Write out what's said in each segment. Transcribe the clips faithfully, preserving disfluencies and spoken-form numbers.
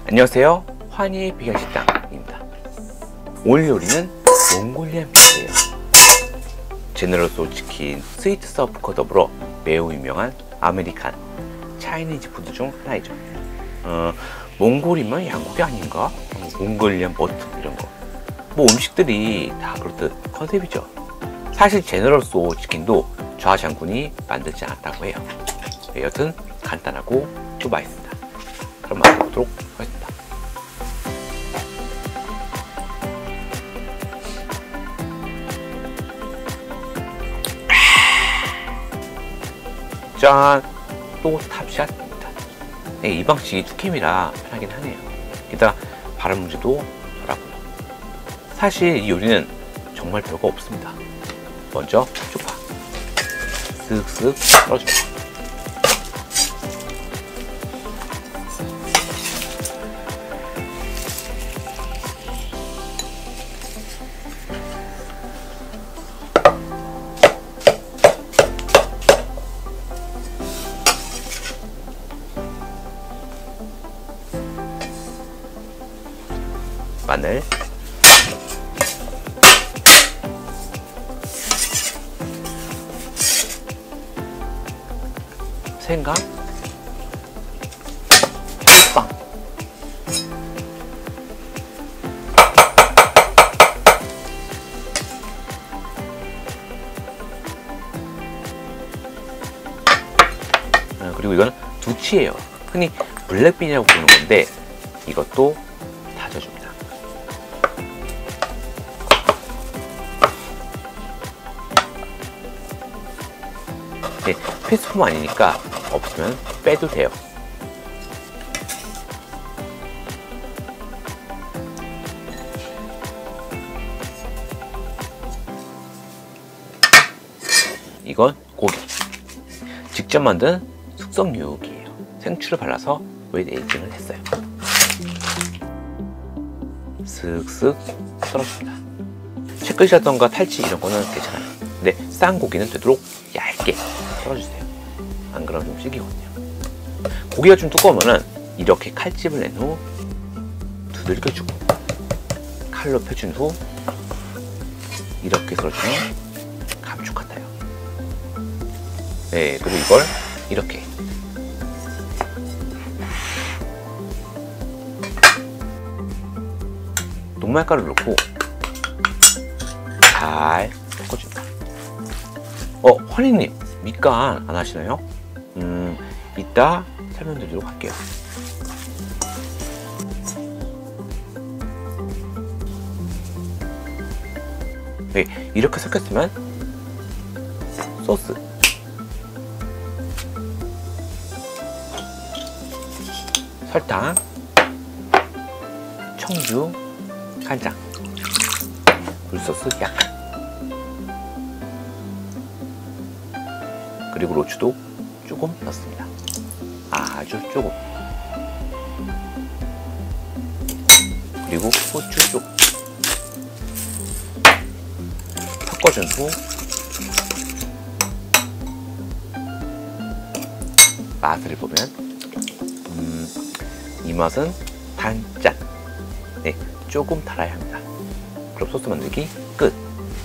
안녕하세요, 환희의 비건식당입니다. 오늘 요리는 몽골리안 피자예요. 제너럴 소 치킨, 스위트 서브과 더불어 매우 유명한 아메리칸 차이니즈 푸드 중 하나이죠. 어, 몽골이면 양고기 아닌가? 어, 몽골리안 버터 이런 거. 뭐 음식들이 다 그렇듯 컨셉이죠. 사실 제너럴 소 치킨도 좌 장군이 만들지 않았다고 해요. 여튼 간단하고 또 맛있습니다. 그럼 맛보도록 하겠습니다. 짠! 또 탑샷입니다. 네, 이 방식이 투캠이라 편하긴 하네요. 게다가 발음 문제도 덜하고요. 사실 이 요리는 정말 별거 없습니다. 먼저 쪽파 쓱쓱 썰어줍니다. 마늘, 생강, 빵, 아, 그리고 이건 두치예요. 흔히 블랙빈이라고 부르는 건데 이것도 다져줍니다. 네, 필수품 아니니까 없으면 빼도 돼요. 이건 고기. 직접 만든 숙성 유혹이에요. 생추를 발라서 웨이 에이징을 했어요. 슥슥 썰어줍니다. 채끝이라던가 탈지 이런 거는 괜찮아요. 근데 싼 고기는 되도록 얇게 썰어주세요. 안 그러면 좀 질기거든요. 고기가 좀 두꺼우면은 이렇게 칼집을 낸 후 두들겨주고 칼로 펴준 후 이렇게 썰어주면 감쪽 같아요. 네, 그리고 이걸 이렇게 녹말가루 넣고 잘 섞어줍니다. 어, 환희님, 밑간 안 하시나요? 음, 이따 설명드리도록 할게요. 네, 이렇게 섞였으면 소스, 설탕, 청주, 간장, 굴소스 약간, 그리고 로추도 조금 넣습니다. 아주 조금. 그리고 후추 조금. 섞어준 후 맛을 보면 음, 이 맛은 단짠. 네, 조금 달아야 합니다. 그럼 소스 만들기 끝.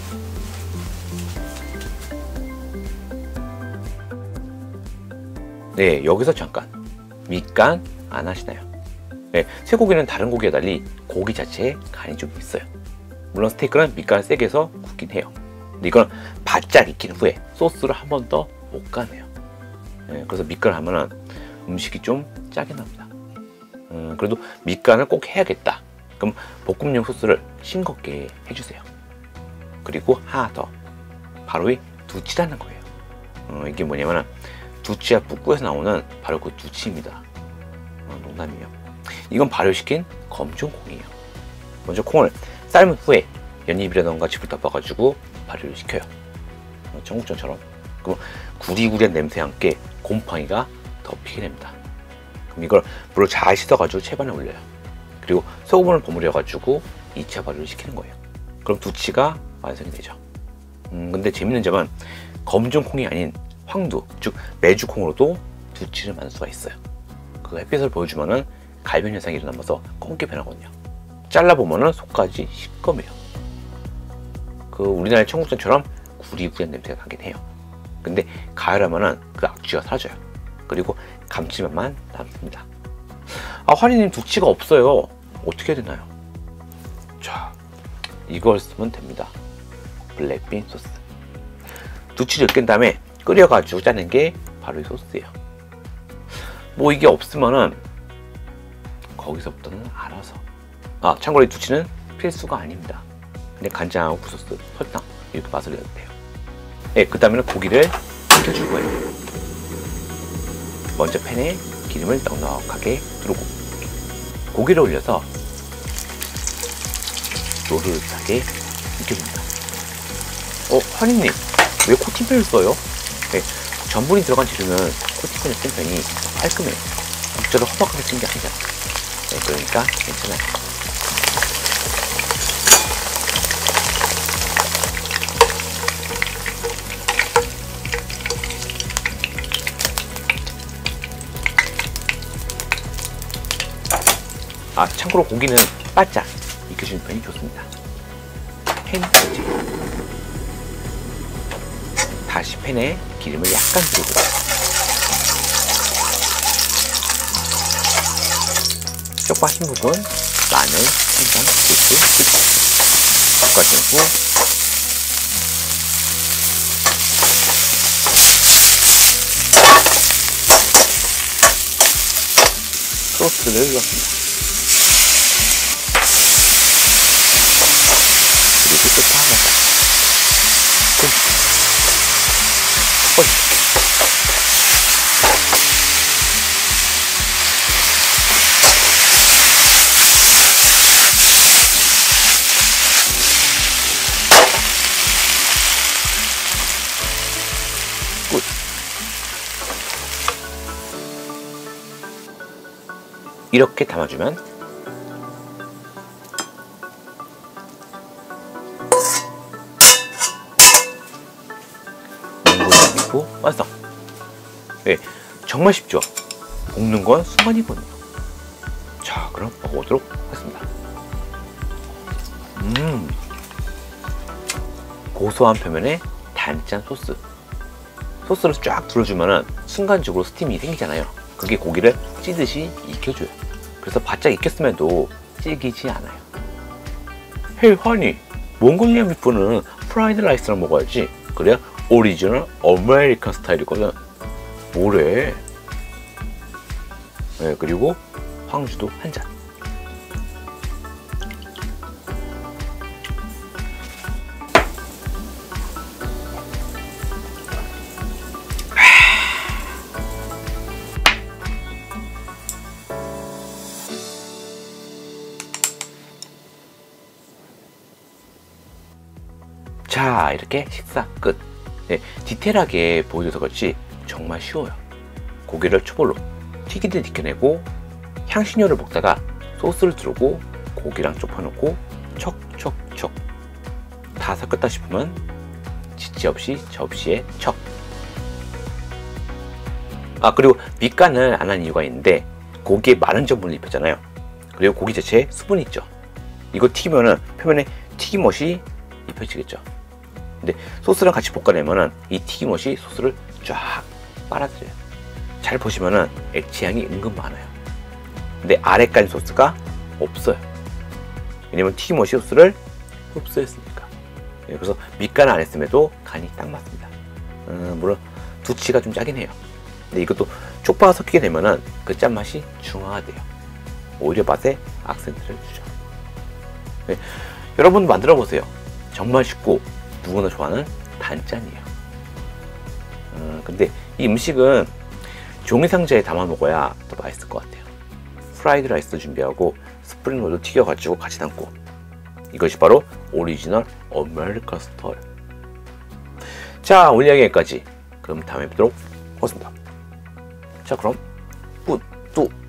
네, 여기서 잠깐 밑간 안 하시나요? 네, 쇠고기는 다른 고기와 달리 고기 자체에 간이 좀 있어요. 물론 스테이크는 밑간을 세게 해서 굽긴 해요. 근데 이건 바짝 익힌 후에 소스를 한 번 더 볶아내요. 네, 그래서 밑간을 하면은 음식이 좀 짜게 납니다. 음, 그래도 밑간을 꼭 해야겠다. 그럼 볶음용 소스를 싱겁게 해주세요. 그리고 하나 더, 바로 이 두치라는 거예요. 어, 이게 뭐냐면 두치와 뿌꾸에서 나오는 바로 그 두치입니다. 어, 농담이에요. 이건 발효시킨 검정콩이에요. 먼저 콩을 삶은 후에 연잎이라던가 즙을 덮어가지고 발효를 시켜요. 어, 청국전처럼. 그럼 구리구리한 냄새와 함께 곰팡이가 덮이게 됩니다. 그럼 이걸 물을 잘 씻어가지고 채반에 올려요. 그리고 소금을 버무려가지고 이 차 발효를 시키는 거예요. 그럼 두치가 완성이 되죠. 음, 근데 재밌는 점은 검정콩이 아닌 황두, 즉 메주콩으로도 두치를 만들 수가 있어요. 그 햇빛을 보여주면은 갈변 현상이 일어나면서 검게 변하거든요. 잘라보면은 속까지 시꺼매요. 그 우리나라의 청국장처럼 구리구리한 냄새가 나긴 해요. 근데 가열하면은 그 악취가 사라져요. 그리고 감칠맛만 남습니다. 아, 화리님 두치가 없어요. 어떻게 해야 되나요? 자, 이걸 쓰면 됩니다. 블랙빈 소스. 두치를 깬 다음에 끓여가지고 짜는 게 바로 이 소스예요. 뭐 이게 없으면은 거기서부터는 알아서. 아, 참고로 이 두치는 필수가 아닙니다. 근데 간장하고 굴소스, 설탕 이렇게 맛을 내도 돼요. 네, 그 다음에는 고기를 익혀줄 거예요. 먼저 팬에 기름을 넉넉하게 두르고 고기를 올려서 노릇하게 익혀줍니다. 어, 환희님 왜 코팅팬을 써요? 네, 전분이 들어간 재료는 코팅팬을 쓴 편이 깔끔해요. 국자를 허박하게 쓴 게 아니잖아. 네, 그러니까 괜찮아요. 아, 참고로 고기는 바짝 익혀주는 편이 좋습니다. 팬 전체. 다시 팬에 기름을 약간 두르고 쪽 빠진 부분 마늘, 생강, 고추, 볶아준 후 소스를 넣습니다. 그리고 또 하나. 어이. 굿. 이렇게 담아주면 완성! 네, 정말 쉽죠? 볶는 건 순간이거든요. 자, 그럼 먹어보도록 하겠습니다. 음, 고소한 표면에 단짠 소스. 소스를 쫙 둘러주면 순간적으로 스팀이 생기잖아요. 그게 고기를 찌듯이 익혀줘요. 그래서 바짝 익혔음에도 질기지 않아요. 헤이 허니, 몽골리아 비프는 프라이드 라이스랑 먹어야지. 그래야 오리지널 아메리칸 스타일이거든. 뭐래? 네, 그리고 황주도 한 잔. 자, 이렇게 식사 끝. 네, 디테일하게 보여줘서 그렇지 정말 쉬워요. 고기를 초벌로 튀기듯 익혀내고 향신료를 볶다가 소스를 두르고 고기랑 좁혀놓고 척척척 다 섞었다 싶으면 지체 없이 접시에 척. 아, 그리고 밑간을 안 한 이유가 있는데 고기에 많은 전분을 입혔잖아요. 그리고 고기 자체에 수분이 있죠. 이거 튀기면은 표면에 튀김옷이 입혀지겠죠. 근데 소스랑 같이 볶아내면은 이 튀김옷이 소스를 쫙 빨아들여요. 잘 보시면은 액체향이 은근 많아요. 근데 아래간 소스가 없어요. 왜냐면 튀김옷이 소스를 흡수했으니까. 네, 그래서 밑간을 안 했음에도 간이 딱 맞습니다. 음, 물론 두치가 좀 짜긴 해요. 근데 이것도 쪽파가 섞이게 되면은 그 짠맛이 중화돼요. 오히려 맛에 악센트를 주죠. 네, 여러분 만들어 보세요. 정말 쉽고 누구나 좋아하는 단짠이에요. 음, 근데 이 음식은 종이 상자에 담아 먹어야 더 맛있을 것 같아요. 프라이드 라이스 준비하고 스프링롤도 튀겨가지고 같이 담고, 이것이 바로 오리지널 아메리칸 스타일. 자, 오늘 이야기 여기까지. 그럼 다음에 뵙도록 하겠습니다. 자, 그럼 굿, 또